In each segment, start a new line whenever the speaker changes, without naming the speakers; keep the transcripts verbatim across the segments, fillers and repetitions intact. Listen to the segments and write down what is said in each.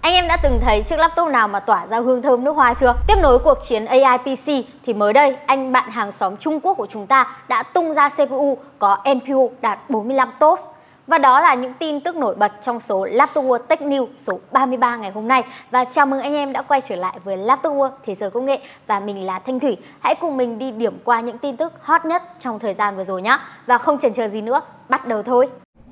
Anh em đã từng thấy chiếc laptop nào mà tỏa ra hương thơm nước hoa chưa? Tiếp nối cuộc chiến a i pê xê thì mới đây anh bạn hàng xóm Trung Quốc của chúng ta đã tung ra xê pê u có en pê u đạt bốn mươi lăm tê ô ét. Và đó là những tin tức nổi bật trong số Laptop World Tech News số ba mươi ba ngày hôm nay. Và chào mừng anh em đã quay trở lại với Laptop World Thế giới công nghệ. Và mình là Thanh Thủy. Hãy cùng mình đi điểm qua những tin tức hot nhất trong thời gian vừa rồi nhé. Và không chần chờ gì nữa, bắt đầu thôi.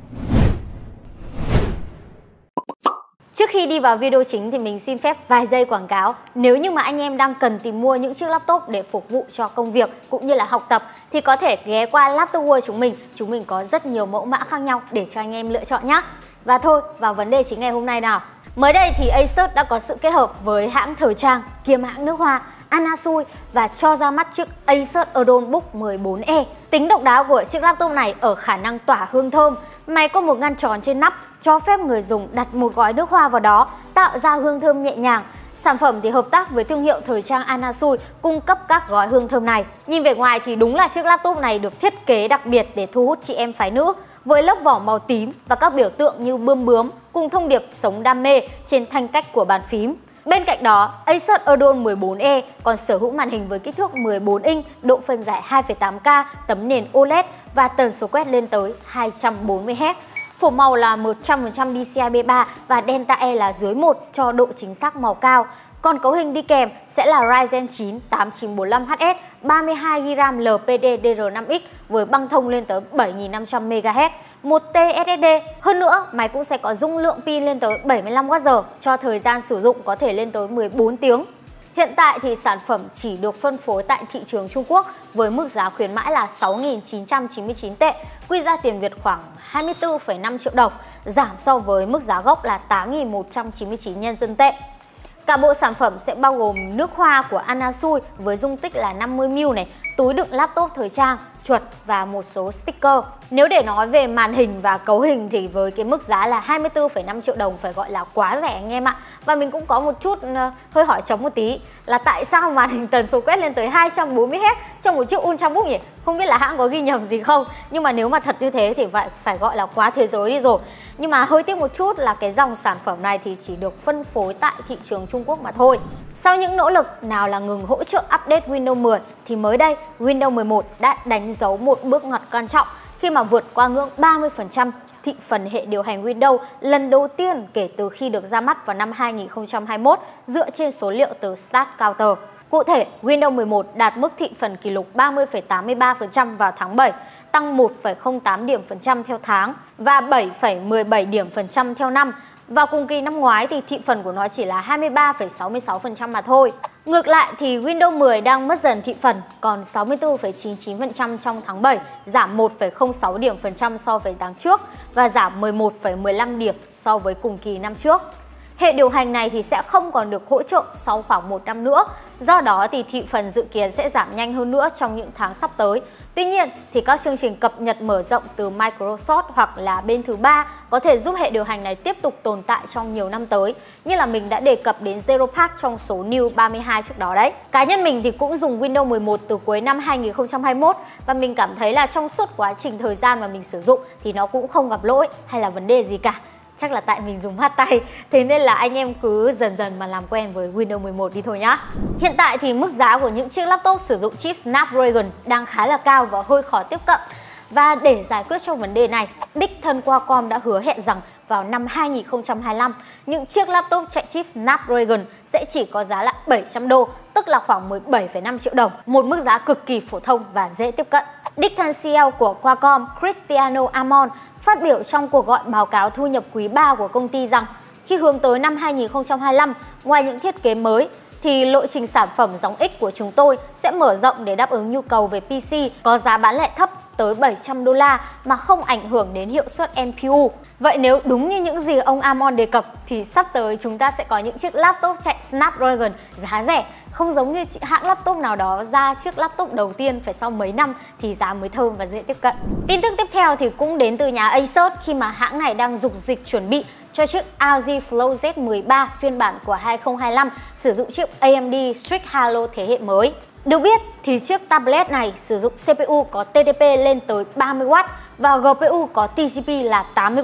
Trước khi đi vào video chính thì mình xin phép vài giây quảng cáo. Nếu như mà anh em đang cần tìm mua những chiếc laptop để phục vụ cho công việc cũng như là học tập thì có thể ghé qua Laptop World chúng mình. Chúng mình có rất nhiều mẫu mã khác nhau để cho anh em lựa chọn nhé. Và thôi, vào vấn đề chính ngày hôm nay nào. Mới đây thì Asus đã có sự kết hợp với hãng thời trang kiêm hãng nước hoa Anasui và cho ra mắt chiếc Asus Adornbook mười bốn E. Tính độc đáo của chiếc laptop này ở khả năng tỏa hương thơm. Máy có một ngăn tròn trên nắp cho phép người dùng đặt một gói nước hoa vào đó, tạo ra hương thơm nhẹ nhàng. Sản phẩm thì hợp tác với thương hiệu thời trang Anasui cung cấp các gói hương thơm này. Nhìn vẻ ngoài thì đúng là chiếc laptop này được thiết kế đặc biệt để thu hút chị em phái nữ với lớp vỏ màu tím và các biểu tượng như bươm bướm cùng thông điệp sống đam mê trên thanh cách của bàn phím. Bên cạnh đó, Asus Adorn mười bốn E còn sở hữu màn hình với kích thước mười bốn inch, độ phân giải hai phẩy tám K, tấm nền ô led và tần số quét lên tới hai trăm bốn mươi héc. Phổ màu là một trăm phần trăm đê xi i B ba và Delta E là dưới một cho độ chính xác màu cao. Còn cấu hình đi kèm sẽ là Ryzen chín tám chín bốn lăm H S, ba mươi hai gi ga bai L P D D R năm X với băng thông lên tới bảy nghìn năm trăm mê ga héc, một tê ét ét đê. Hơn nữa, máy cũng sẽ có dung lượng pin lên tới bảy mươi lăm oát giờ, cho thời gian sử dụng có thể lên tới mười bốn tiếng. Hiện tại thì sản phẩm chỉ được phân phối tại thị trường Trung Quốc với mức giá khuyến mãi là sáu nghìn chín trăm chín mươi chín tệ, quy ra tiền Việt khoảng hai mươi tư phẩy năm triệu đồng, giảm so với mức giá gốc là tám nghìn một trăm chín mươi chín nhân dân tệ. Cả bộ sản phẩm sẽ bao gồm nước hoa của Anasui với dung tích là năm mươi mi li lít này, túi đựng laptop thời trang, chuột và một số sticker. Nếu để nói về màn hình và cấu hình thì với cái mức giá là hai mươi tư phẩy năm triệu đồng phải gọi là quá rẻ anh em ạ. Và mình cũng có một chút uh, hơi hỏi trống một tí là tại sao màn hình tần số quét lên tới hai trăm bốn mươi héc trong một chiếc Ultrabook nhỉ? Không biết là hãng có ghi nhầm gì không? Nhưng mà nếu mà thật như thế thì phải, phải gọi là quá thế giới đi rồi. Nhưng mà hơi tiếc một chút là cái dòng sản phẩm này thì chỉ được phân phối tại thị trường Trung Quốc mà thôi. Sau những nỗ lực nào là ngừng hỗ trợ update Windows mười thì mới đây Windows mười một đã đánh dấu một bước ngoặt quan trọng khi mà vượt qua ngưỡng ba mươi phần trăm thị phần hệ điều hành Windows lần đầu tiên kể từ khi được ra mắt vào năm hai nghìn không trăm hai mươi mốt dựa trên số liệu từ Start Counter. Cụ thể, Windows mười một đạt mức thị phần kỷ lục ba mươi phẩy tám mươi ba phần trăm vào tháng bảy, tăng một phẩy không tám điểm phần trăm theo tháng và bảy phẩy mười bảy điểm phần trăm theo năm. Vào cùng kỳ năm ngoái thì thị phần của nó chỉ là hai mươi ba phẩy sáu mươi sáu phần trăm mà thôi. Ngược lại thì Windows mười đang mất dần thị phần, còn sáu mươi tư phẩy chín mươi chín phần trăm trong tháng bảy, giảm một phẩy không sáu điểm phần trăm so với tháng trước và giảm mười một phẩy mười lăm điểm so với cùng kỳ năm trước. Hệ điều hành này thì sẽ không còn được hỗ trợ sau khoảng một năm nữa, do đó thì thị phần dự kiến sẽ giảm nhanh hơn nữa trong những tháng sắp tới. Tuy nhiên thì các chương trình cập nhật mở rộng từ Microsoft hoặc là bên thứ ba có thể giúp hệ điều hành này tiếp tục tồn tại trong nhiều năm tới, như là mình đã đề cập đến Zero Patch trong số News ba mươi hai trước đó đấy. Cá nhân mình thì cũng dùng Windows mười một từ cuối năm hai nghìn không trăm hai mươi mốt và mình cảm thấy là trong suốt quá trình thời gian mà mình sử dụng thì nó cũng không gặp lỗi hay là vấn đề gì cả. Chắc là tại mình dùng hát tay, thế nên là anh em cứ dần dần mà làm quen với Windows mười một đi thôi nhá. Hiện tại thì mức giá của những chiếc laptop sử dụng chip Snapdragon đang khá là cao và hơi khó tiếp cận. Và để giải quyết cho vấn đề này, đích thân Qualcomm đã hứa hẹn rằng vào năm hai nghìn không trăm hai mươi lăm, những chiếc laptop chạy chip Snapdragon sẽ chỉ có giá là bảy trăm đô, tức là khoảng mười bảy phẩy năm triệu đồng, một mức giá cực kỳ phổ thông và dễ tiếp cận. Đích thân xê e ô của Qualcomm Cristiano Amon phát biểu trong cuộc gọi báo cáo thu nhập quý ba của công ty rằng khi hướng tới năm hai nghìn không trăm hai mươi lăm, ngoài những thiết kế mới thì lộ trình sản phẩm dòng X của chúng tôi sẽ mở rộng để đáp ứng nhu cầu về pê xê có giá bán lẻ thấp tới bảy trăm đô la mà không ảnh hưởng đến hiệu suất en pê u. Vậy nếu đúng như những gì ông Amon đề cập thì sắp tới chúng ta sẽ có những chiếc laptop chạy Snapdragon giá rẻ, không giống như hãng laptop nào đó ra chiếc laptop đầu tiên phải sau mấy năm thì giá mới thơm và dễ tiếp cận. Tin tức tiếp theo thì cũng đến từ nhà Asus khi mà hãng này đang dục dịch chuẩn bị cho chiếc rờ ô giê Flow Z mười ba phiên bản của hai nghìn không trăm hai mươi lăm sử dụng chip A M D Strix Halo thế hệ mới. Được biết thì chiếc tablet này sử dụng xê pê u có T D P lên tới ba mươi oát và G P U có T C P là tám mươi oát.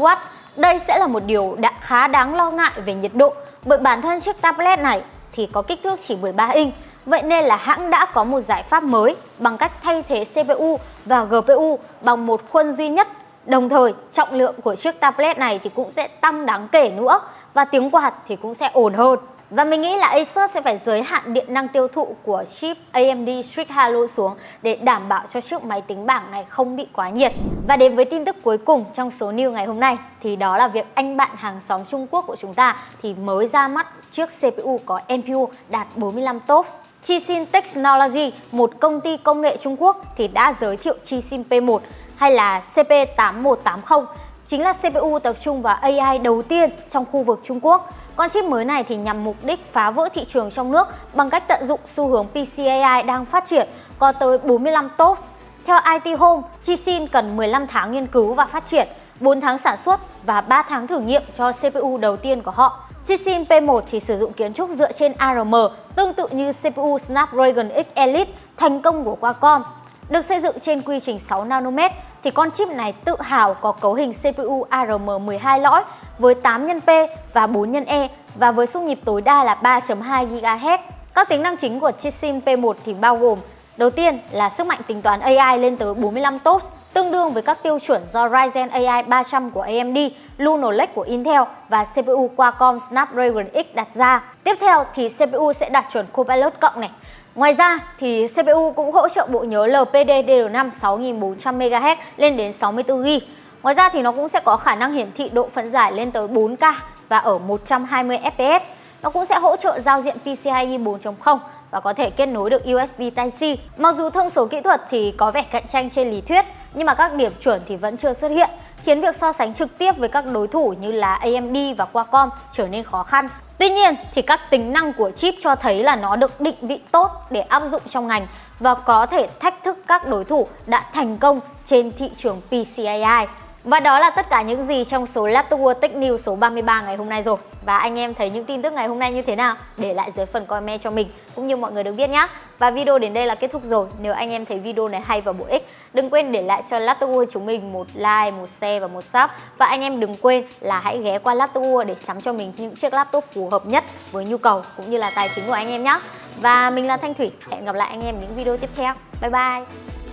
Đây sẽ là một điều đã khá đáng lo ngại về nhiệt độ, bởi bản thân chiếc tablet này thì có kích thước chỉ mười ba inch. Vậy nên là hãng đã có một giải pháp mới bằng cách thay thế xê pê u và giê pê u bằng một khuôn duy nhất. Đồng thời, trọng lượng của chiếc tablet này thì cũng sẽ tăng đáng kể nữa và tiếng quạt thì cũng sẽ ổn hơn. Và mình nghĩ là Asus sẽ phải giới hạn điện năng tiêu thụ của chip a em đê Strix Halo xuống để đảm bảo cho chiếc máy tính bảng này không bị quá nhiệt. Và đến với tin tức cuối cùng trong số news ngày hôm nay thì đó là việc anh bạn hàng xóm Trung Quốc của chúng ta thì mới ra mắt chiếc xê pê u có en pê u đạt bốn mươi lăm TOPS. Chixin Technology, một công ty công nghệ Trung Quốc thì đã giới thiệu Chixin P một hay là C P tám một tám không, chính là xê pê u tập trung vào a i đầu tiên trong khu vực Trung Quốc. Con chip mới này thì nhằm mục đích phá vỡ thị trường trong nước bằng cách tận dụng xu hướng pê xê a i đang phát triển, có tới bốn mươi lăm TOPS. Theo i tê Home, Chixin cần mười lăm tháng nghiên cứu và phát triển, bốn tháng sản xuất và ba tháng thử nghiệm cho xê pê u đầu tiên của họ. Chixin P một thì sử dụng kiến trúc dựa trên a rờ em, tương tự như xê pê u Snapdragon X Elite thành công của Qualcomm. Được xây dựng trên quy trình sáu nanomet thì con chip này tự hào có cấu hình xê pê u a rờ em mười hai lõi với tám nhân P và bốn nhân E và với xung nhịp tối đa là ba phẩy hai gigahertz. Các tính năng chính của Chixin P một thì bao gồm: đầu tiên là sức mạnh tính toán a i lên tới bốn mươi lăm TOPS, tương đương với các tiêu chuẩn do Ryzen a i ba trăm của a em đê, Lunar Lake của Intel và xê pê u Qualcomm Snapdragon X đặt ra. Tiếp theo thì xê pê u sẽ đạt chuẩn Copilot cộng này. Ngoài ra thì xê pê u cũng hỗ trợ bộ nhớ lờ pê đê đê rờ năm sáu nghìn bốn trăm MHz lên đến sáu mươi tư gi-ga-bai. Ngoài ra thì nó cũng sẽ có khả năng hiển thị độ phân giải lên tới bốn K và ở một trăm hai mươi F P S. Nó cũng sẽ hỗ trợ giao diện pê xê i bốn chấm không và có thể kết nối được u ét bê Type-C. Mặc dù thông số kỹ thuật thì có vẻ cạnh tranh trên lý thuyết, nhưng mà các điểm chuẩn thì vẫn chưa xuất hiện, khiến việc so sánh trực tiếp với các đối thủ như là a em đê và Qualcomm trở nên khó khăn. Tuy nhiên thì các tính năng của chip cho thấy là nó được định vị tốt để áp dụng trong ngành và có thể thách thức các đối thủ đã thành công trên thị trường pê xê a i. Và đó là tất cả những gì trong số Laptop World Tech News số ba mươi ba ngày hôm nay rồi. Và anh em thấy những tin tức ngày hôm nay như thế nào? Để lại dưới phần comment cho mình cũng như mọi người được biết nhé. Và video đến đây là kết thúc rồi. Nếu anh em thấy video này hay và bổ ích, đừng quên để lại cho Laptop World chúng mình một like, một share và một sub. Và anh em đừng quên là hãy ghé qua Laptop World để sắm cho mình những chiếc laptop phù hợp nhất với nhu cầu cũng như là tài chính của anh em nhé. Và mình là Thanh Thủy. Hẹn gặp lại anh em những video tiếp theo. Bye bye!